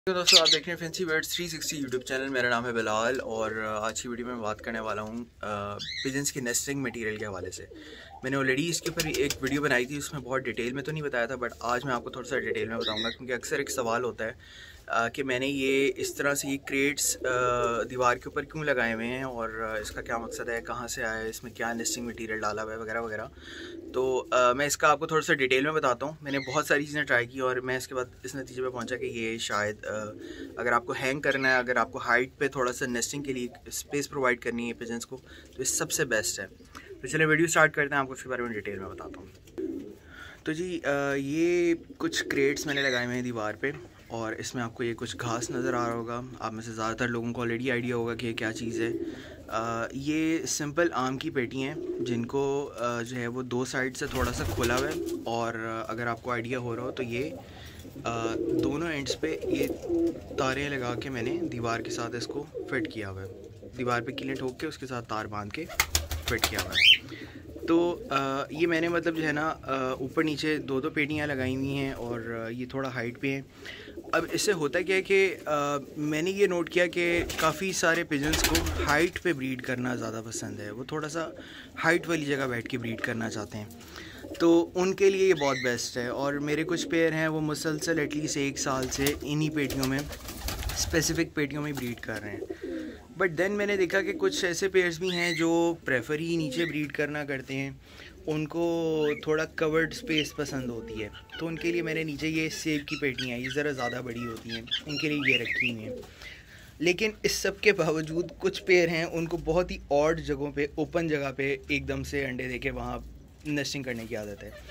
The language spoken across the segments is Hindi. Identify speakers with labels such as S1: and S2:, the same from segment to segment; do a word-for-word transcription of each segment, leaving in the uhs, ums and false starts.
S1: तो दोस्तों आप देख रहे हैं fancy birds three sixty YouTube channel. मेरा नाम है बिलाल और आज की वीडियो में बात करने वाला हूँ पिजन्स की नेस्टिंग मटेरियल के हवाले से। मैंने ऑलरेडी इसके ऊपर एक वीडियो बनाई थी, उसमें बहुत डिटेल में तो नहीं बताया था, बट आज मैं आपको थोड़ा सा डिटेल में बताऊँगा क्योंकि अक्सर एक सवाल होता है आ, कि मैंने ये इस तरह से ये क्रेट्स दीवार के ऊपर क्यों लगाए हुए हैं और इसका क्या मकसद है, कहाँ से आया है, इसमें क्या नेस्टिंग मटीरियल डाला हुआ है वगैरह वगैरह। तो आ, मैं इसका आपको थोड़ा सा डिटेल में बताता हूँ। मैंने बहुत सारी चीज़ें ट्राई की और मैं इसके बाद इस नतीजे पे पहुँचा कि ये शायद आ, अगर आपको हैंग करना है, अगर आपको हाइट पे थोड़ा सा नेस्टिंग के लिए स्पेस प्रोवाइड करनी है पिजन्स को, तो ये सबसे बेस्ट है। तो चलिए वीडियो स्टार्ट करते हैं, आपको इसके बारे में डिटेल में बताता हूँ। तो जी आ, ये कुछ क्रेट्स मैंने लगाए हुए हैं दीवार पे और इसमें आपको ये कुछ घास नज़र आ रहा होगा। आप में से ज़्यादातर लोगों को ऑलरेडी आइडिया होगा कि ये क्या चीज़ है। आ, ये सिंपल आम की पेटी हैं जिनको आ, जो है वो दो साइड से थोड़ा सा खुला हुआ है और अगर आपको आइडिया हो रहा हो तो ये आ, दोनों एंड्स पे ये तारें लगा के मैंने दीवार के साथ इसको फिट किया हुआ है। दीवार पे कीलें ठोक के उसके साथ तार बांध के फिट किया हुआ है। तो आ, ये मैंने मतलब जो है ना ऊपर नीचे दो दो पेटियाँ लगाई हुई हैं और ये थोड़ा हाइट पे हैं। अब इससे होता क्या है कि मैंने ये नोट किया कि काफ़ी सारे पिजन्स को हाइट पे ब्रीड करना ज़्यादा पसंद है। वो थोड़ा सा हाइट वाली जगह बैठ के ब्रीड करना चाहते हैं, तो उनके लिए ये बहुत बेस्ट है। और मेरे कुछ पेयर हैं वो मुसलसल एटलीस्ट एक साल से इन्हीं पेटियों में, स्पेसिफ़िक पेटियों में ब्रीड कर रहे हैं। बट देन मैंने देखा कि कुछ ऐसे पेयर्स भी हैं जो प्रेफर ही नीचे ब्रीड करना करते हैं, उनको थोड़ा कवर्ड स्पेस पसंद होती है, तो उनके लिए मैंने नीचे ये सेब की पेटियाँ, ये ज़रा ज़्यादा बड़ी होती हैं, इनके लिए ये रखी हुई हैं। लेकिन इस सब के बावजूद कुछ पेयर हैं उनको बहुत ही ऑड जगहों पे, ओपन जगह पे एकदम से अंडे दे के वहाँ नेस्टिंग करने की आदत है।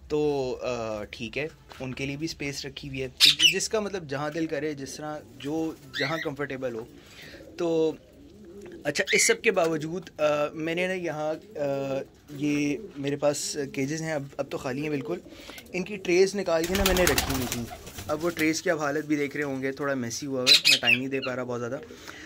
S1: तो ठीक है, उनके लिए भी स्पेस रखी हुई है, तो जिसका मतलब जहाँ दिल करे, जिस तरह जो जहाँ कंफर्टेबल हो। तो अच्छा, इस सब के बावजूद आ, मैंने ना यहाँ ये मेरे पास केजेस हैं, अब अब तो खाली हैं बिल्कुल। इनकी ट्रेस निकाल के ना मैंने रखी हुई थी। अब वो ट्रेस की आप हालत भी देख रहे होंगे, थोड़ा मैसी हुआ है, मैं टाइम नहीं दे पा रहा बहुत ज़्यादा।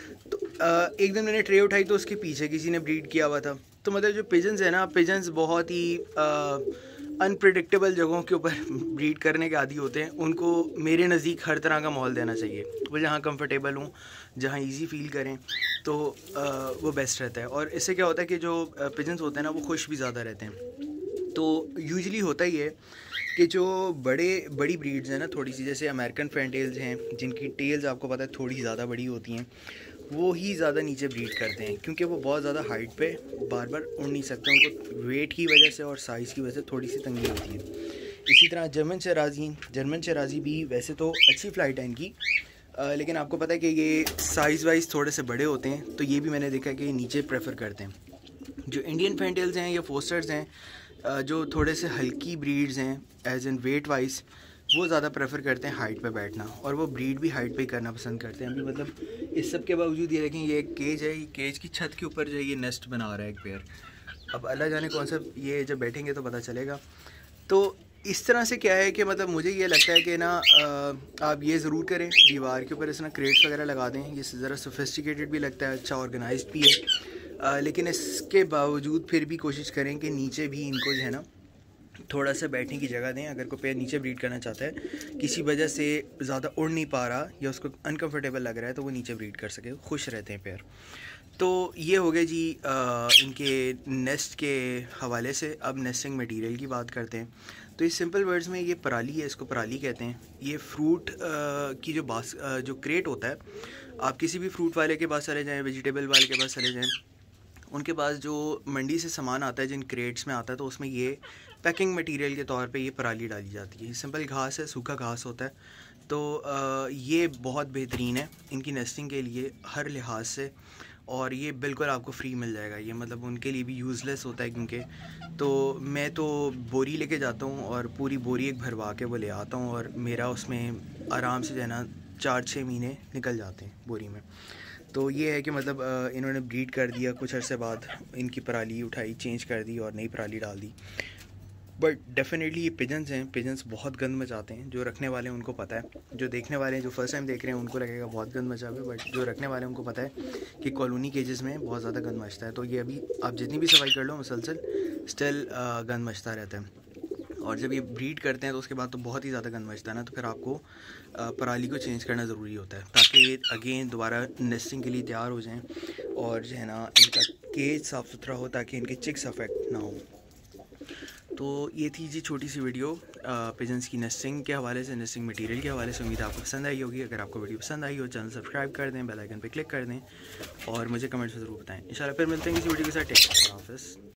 S1: तो आ, एक दिन मैंने ट्रे उठाई तो उसके पीछे किसी ने ब्रीड किया हुआ था। तो मतलब जो पिजन्स है ना, पिजन्स बहुत ही अनप्रिडिक्टेबल जगहों के ऊपर ब्रीड करने के आदी होते हैं। उनको मेरे नज़दीक हर तरह का माहौल देना चाहिए, वो जहाँ कंफर्टेबल हों, जहाँ इजी फील करें, तो आ, वो बेस्ट रहता है। और इससे क्या होता है कि जो पिजन्स होते हैं ना वो खुश भी ज़्यादा रहते हैं। तो यूजुअली होता ही है कि जो बड़े बड़ी ब्रीड्स हैं ना, थोड़ी सी, जैसे अमेरिकन फैंटेल्स हैं जिनकी टेल्स आपको पता है थोड़ी ज़्यादा बड़ी होती हैं, वो ही ज़्यादा नीचे ब्रीड करते हैं क्योंकि वो बहुत ज़्यादा हाइट पे बार बार उड़ नहीं सकते। उनको वेट की वजह से और साइज़ की वजह से थोड़ी सी तंगी होती है। इसी तरह जर्मन शराजी जर्मन शराजी भी वैसे तो अच्छी फ़्लाइट है इनकी, आ, लेकिन आपको पता है कि ये साइज़ वाइज थोड़े से बड़े होते हैं, तो ये भी मैंने देखा कि नीचे प्रेफर करते हैं। जो इंडियन फैंटेल्स हैं या फोस्टर्स हैं, जो थोड़े से हल्की ब्रीड्स हैं एज एन वेट वाइज, वो ज़्यादा प्रेफर करते हैं हाइट पे बैठना, और वो ब्रीड भी हाइट पे ही करना पसंद करते हैं। अभी मतलब इस सब के बावजूद ये देखें, ये एक केज है, ये केज की छत के ऊपर जो है ये नेस्ट बना रहा है एक पेयर। अब अल्लाह जाने कौन सा, ये जब बैठेंगे तो पता चलेगा। तो इस तरह से क्या है कि मतलब मुझे ये लगता है कि ना आप ये ज़रूर करें, दीवार के ऊपर इस तरह क्रेट्स वगैरह लगा दें। ये ज़रा सोफिस्टिकेटेड भी लगता है, अच्छा ऑर्गेनाइज्ड भी है, आ, लेकिन इसके बावजूद फिर भी कोशिश करें कि नीचे भी इनको जो है ना थोड़ा सा बैठने की जगह दें। अगर कोई पेयर नीचे ब्रीड करना चाहता है, किसी वजह से ज़्यादा उड़ नहीं पा रहा या उसको अनकंफर्टेबल लग रहा है, तो वो नीचे ब्रीड कर सके, खुश रहते हैं पेयर। तो ये हो गए जी आ, इनके नेस्ट के हवाले से। अब नेस्टिंग मटेरियल की बात करते हैं। तो इस सिंपल वर्ड्स में ये पराली है, इसको पराली कहते हैं। ये फ्रूट की जो बास आ, जो क्रेट होता है, आप किसी भी फ्रूट वाले के पास चले जाएँ, वेजिटेबल वाले के पास चले जाएँ, उनके पास जो मंडी से सामान आता है जिन क्रेट्स में आता है, तो उसमें ये पैकिंग मटेरियल के तौर पे ये पराली डाली जाती है। सिंपल घास है, सूखा घास होता है। तो आ, ये बहुत बेहतरीन है इनकी नेस्टिंग के लिए हर लिहाज से, और ये बिल्कुल आपको फ्री मिल जाएगा। ये मतलब उनके लिए भी यूज़लेस होता है क्योंकि, तो मैं तो बोरी लेके जाता हूँ और पूरी बोरी एक भरवा के वो ले आता हूँ, और मेरा उसमें आराम से जो है ना चार छः महीने निकल जाते हैं बोरी में। तो ये है कि मतलब इन्होंने ब्रीड कर दिया, कुछ अरसे बाद इनकी पराली उठाई, चेंज कर दी और नई पराली डाल दी। बट डेफिनेटली ये पिजन्स हैं, पिजन्स बहुत गंद मचाते हैं। जो रखने वाले हैं उनको पता है, जो देखने वाले हैं, जो फर्स्ट टाइम देख रहे हैं उनको लगेगा बहुत गंद मचा हुआ है, बट जो रखने वाले हैं उनको पता है कि कॉलोनी केजेस में बहुत ज़्यादा गंद मचता है। तो ये अभी आप जितनी भी सफाई कर लो मुसलसल, स्टिल गंद मचता रहता है। और जब ये ब्रीड करते हैं तो उसके बाद तो बहुत ही ज़्यादा गंद मचता है ना, तो फिर आपको पराली को चेंज करना ज़रूरी होता है ताकि ये अगेन दोबारा नेस्टिंग के लिए तैयार हो जाएं और जो है ना इनका केज साफ़ सुथरा हो ताकि इनके चिक्स अफेक्ट ना हो। तो ये थी जी छोटी सी वीडियो पिजन्स की नेस्टिंग के हवाले से, नेस्टिंग मटेरियल के हवाले से। उम्मीद आपको पसंद आई होगी। अगर आपको वीडियो पसंद आई हो चैनल सब्सक्राइब कर दें, बेल आइकन पे क्लिक कर दें और मुझे कमेंट्स में ज़रूर बताएं। इंशाल्लाह फिर मिलते हैं किसी वीडियो के साथ। टेक केयर, हाफ़िज़।